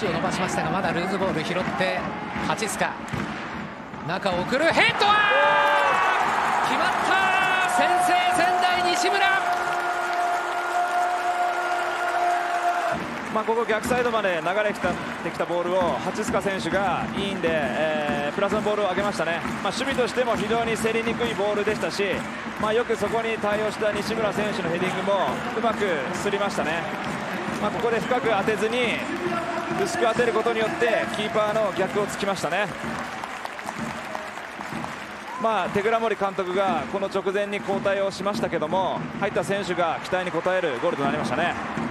足を伸ばしましたがまだルーズボール拾ってハチスカ中を送るヘッドは決まった。先制仙台西村。 ここ逆サイドまで流れてきたボールをハチスカ選手がいいんで、プラスのボールを上げましたね。守備としても非常に競りにくいボールでしたし、よくそこに対応した西村選手のヘディングもうまくすりましたね。ここで深く当てずに薄く当てることによってキーパーの逆をつきましたね。手倉森監督がこの直前に交代をしましたけども、入った選手が期待に応えるゴールとなりましたね。